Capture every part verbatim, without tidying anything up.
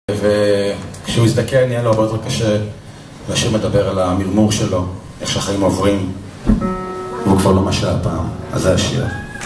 וכשהוא הזדקן נהיה לו הרבה יותר קשה לשיר מדבר על המרמור שלו, איך שהחיים עוברים, והוא כבר לא מה שהיה פעם. אז זה השיר.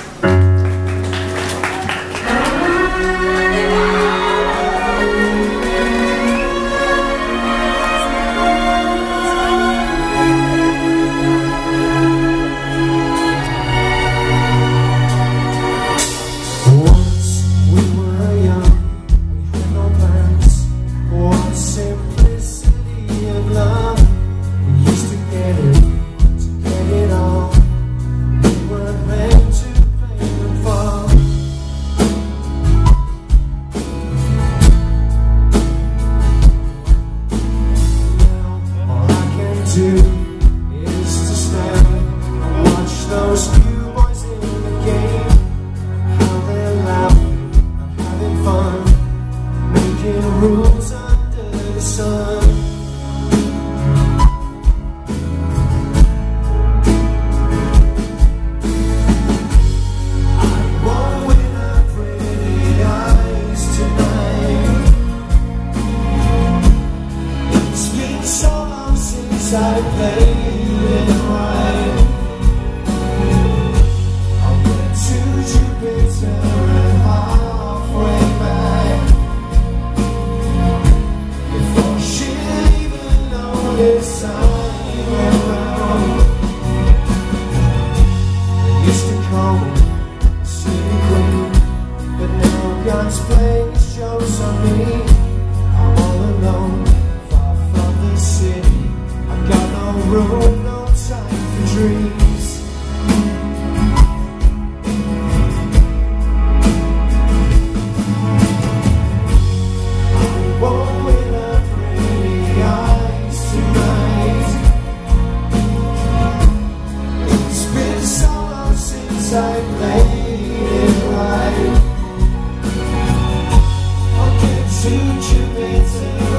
I played it right. I went to Jupiter and halfway back before she even noticed I went round. They used to call me the city queen, but now God's playing his jokes on me. I'm all alone, far from the city. Got no room, no time for dreams. I won't win her pretty eyes tonight. It's been so long since I played it right. I'll get to Jupiter